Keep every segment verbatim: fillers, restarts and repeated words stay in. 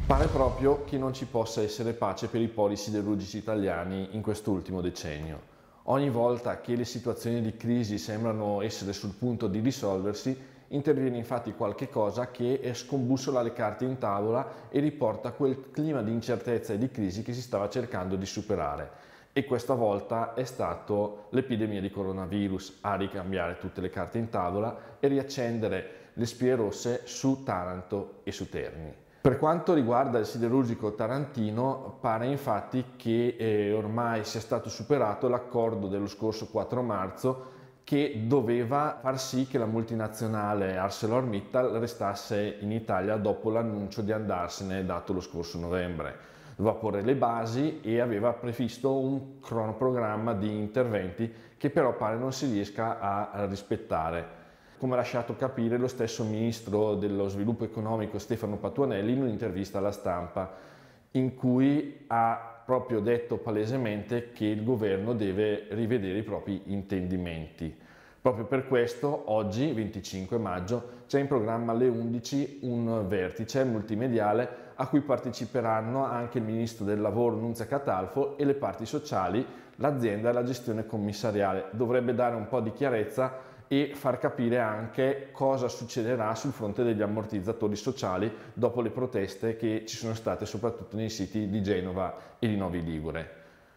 Pare proprio che non ci possa essere pace per i poli siderurgici italiani in quest'ultimo decennio. Ogni volta che le situazioni di crisi sembrano essere sul punto di risolversi, interviene infatti qualche cosa che scombussola le carte in tavola e riporta quel clima di incertezza e di crisi che si stava cercando di superare. E questa volta è stato l'epidemia di coronavirus a ricambiare tutte le carte in tavola e riaccendere le spie rosse su Taranto e su Terni. Per quanto riguarda il siderurgico tarantino, pare infatti che eh, ormai sia stato superato l'accordo dello scorso quattro marzo che doveva far sì che la multinazionale ArcelorMittal restasse in Italia dopo l'annuncio di andarsene dato lo scorso novembre. Doveva porre le basi e aveva previsto un cronoprogramma di interventi che però pare non si riesca a rispettare, come ha lasciato capire lo stesso ministro dello sviluppo economico Stefano Patuanelli in un'intervista alla Stampa, in cui ha proprio detto palesemente che il governo deve rivedere i propri intendimenti. Proprio per questo oggi, venticinque maggio, c'è in programma alle undici un vertice multimediale a cui parteciperanno anche il ministro del lavoro Nunzia Catalfo e le parti sociali, l'azienda e la gestione commissariale. Dovrebbe dare un po' di chiarezza e far capire anche cosa succederà sul fronte degli ammortizzatori sociali dopo le proteste che ci sono state soprattutto nei siti di Genova e di Novi Ligure.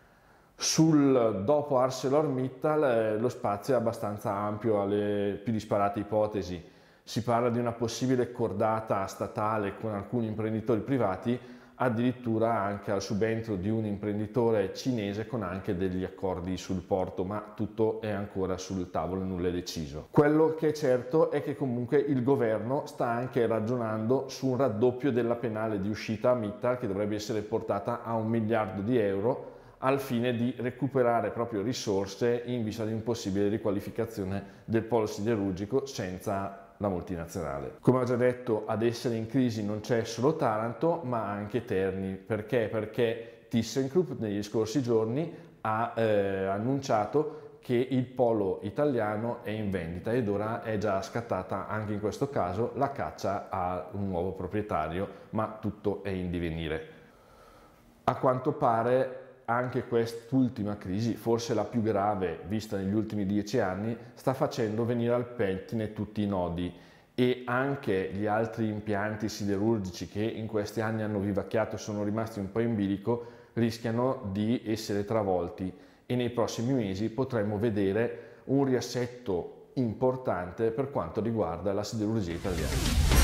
Sul dopo ArcelorMittal eh, lo spazio è abbastanza ampio alle più disparate ipotesi. Si parla di una possibile cordata statale con alcuni imprenditori privati, addirittura anche al subentro di un imprenditore cinese con anche degli accordi sul porto, ma tutto è ancora sul tavolo, nulla è deciso. Quello che è certo è che comunque il governo sta anche ragionando su un raddoppio della penale di uscita a Mittal, che dovrebbe essere portata a un miliardo di euro, al fine di recuperare proprio risorse in vista di un possibile riqualificazione del polo siderurgico senza la multinazionale. Come ho già detto, ad essere in crisi non c'è solo Taranto, ma anche Terni. Perché? Perché ThyssenKrupp negli scorsi giorni ha eh, annunciato che il polo italiano è in vendita ed ora è già scattata anche in questo caso la caccia a un nuovo proprietario, ma tutto è in divenire. A quanto pare anche quest'ultima crisi, forse la più grave vista negli ultimi dieci anni, sta facendo venire al pettine tutti i nodi e anche gli altri impianti siderurgici che in questi anni hanno vivacchiato e sono rimasti un po' in bilico rischiano di essere travolti e nei prossimi mesi potremmo vedere un riassetto importante per quanto riguarda la siderurgia italiana.